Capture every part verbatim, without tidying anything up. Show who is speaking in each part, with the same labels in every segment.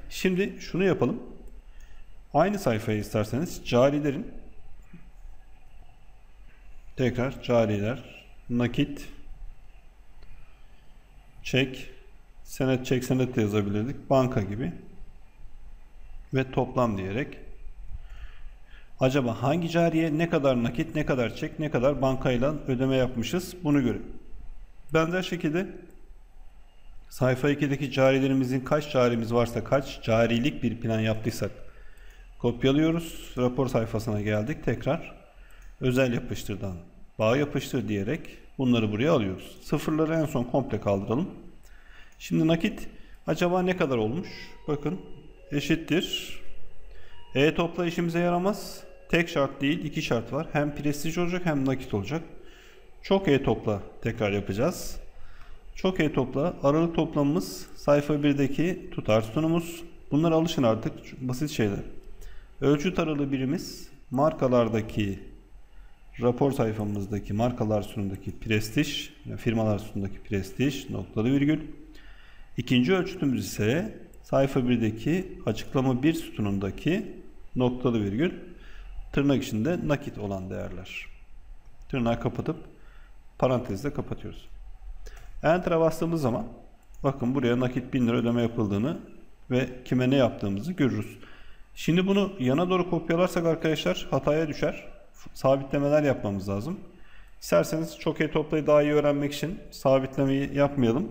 Speaker 1: Şimdi şunu yapalım. Aynı sayfayı isterseniz carilerin, tekrar cariler, nakit, çek, senet, çek, senet de yazabilirdik. Banka gibi ve toplam diyerek acaba hangi cariye ne kadar nakit, ne kadar çek, ne kadar bankayla ödeme yapmışız bunu görün. Benzer şekilde sayfa ikideki carilerimizin kaç carimiz varsa, kaç carilik bir plan yaptıysak kopyalıyoruz. Rapor sayfasına geldik. Tekrar özel yapıştırdan bağ yapıştır diyerek bunları buraya alıyoruz. Sıfırları en son komple kaldıralım. Şimdi nakit acaba ne kadar olmuş? Bakın eşittir. E-topla işimize yaramaz. Tek şart değil, iki şart var. Hem prestij olacak hem nakit olacak. Çok E-topla tekrar yapacağız. Çok E-topla aralık toplamımız sayfa birdeki tutar sütunumuz. Bunlara alışın artık, basit şeyler. Ölçüt aralığı birimiz markalardaki rapor sayfamızdaki markalar sütunundaki prestij, yani firmalar sütunundaki prestij noktalı virgül. İkinci ölçütümüz ise sayfa birdeki açıklama bir sütunundaki noktalı virgül tırnak içinde nakit olan değerler. Tırnağı kapatıp parantezle kapatıyoruz. Enter'a bastığımız zaman bakın buraya nakit bin lira ödeme yapıldığını ve kime ne yaptığımızı görürüz. Şimdi bunu yana doğru kopyalarsak arkadaşlar hataya düşer. Sabitlemeler yapmamız lazım. İsterseniz çok E-toplayı daha iyi öğrenmek için sabitlemeyi yapmayalım.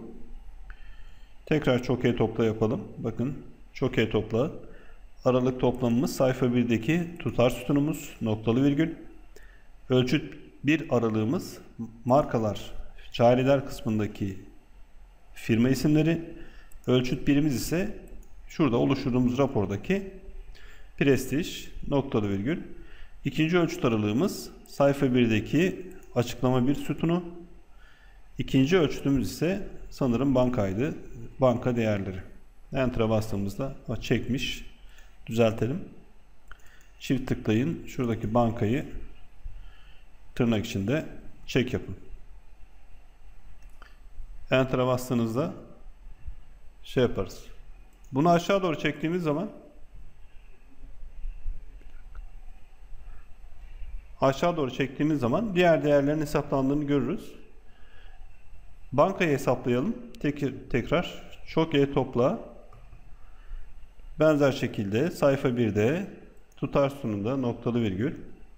Speaker 1: Tekrar çok E-topla yapalım. Bakın çok E-topla aralık toplamımız sayfa birdeki tutar sütunumuz noktalı virgül. Ölçüt bir aralığımız markalar, cariler kısmındaki firma isimleri. Ölçüt birimiz ise şurada oluşturduğumuz rapordaki prestij noktalı virgül. İkinci ölçüt aralığımız sayfa birdeki açıklama bir sütunu. İkinci ölçütümüz ise sanırım bankaydı. Banka değerleri. Enter'a bastığımızda çekmiş. Düzeltelim. Çift tıklayın. Şuradaki bankayı tırnak içinde çek yapın. Enter'a bastığınızda şey yaparız. Bunu aşağı doğru çektiğimiz zaman aşağı doğru çektiğimiz zaman diğer değerlerin hesaplandığını görürüz. Bankayı hesaplayalım. Tekrar, tekrar çok E-topla benzer şekilde sayfa birde tutar sütununda noktalı virgül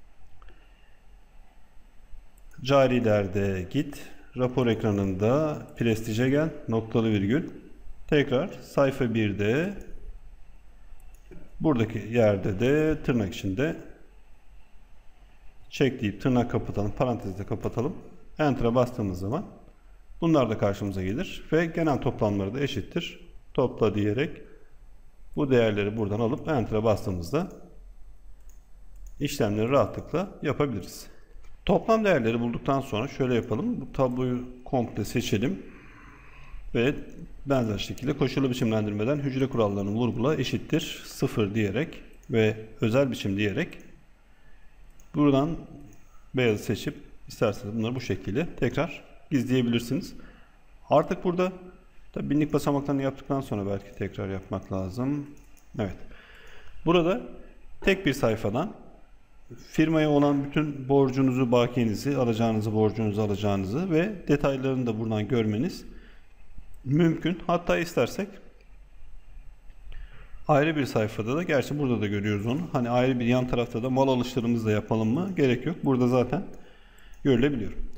Speaker 1: carilerde git rapor ekranında prestije gel noktalı virgül tekrar sayfa birde buradaki yerde de tırnak içinde çek deyip tırnak kapatalım, parantezde kapatalım. Enter'a bastığımız zaman bunlar da karşımıza gelir ve genel toplamları da eşittir. Topla diyerek bu değerleri buradan alıp Enter'a bastığımızda işlemleri rahatlıkla yapabiliriz. Toplam değerleri bulduktan sonra şöyle yapalım. Bu tabloyu komple seçelim ve benzer şekilde koşullu biçimlendirmeden hücre kurallarını vurgula eşittir sıfır diyerek ve özel biçim diyerek buradan beyazı seçip isterseniz bunları bu şekilde tekrar gizleyebilirsiniz. Artık burada tabii binlik basamaklarını yaptıktan sonra belki tekrar yapmak lazım. Evet. Burada tek bir sayfadan firmaya olan bütün borcunuzu, bakiyenizi, alacağınızı, borcunuzu alacağınızı ve detaylarını da buradan görmeniz mümkün. Hatta istersek ayrı bir sayfada da, gerçi burada da görüyoruz onu. Hani ayrı bir yan tarafta da mal alışlarımızı da yapalım mı? Gerek yok. Burada zaten görülebiliyor.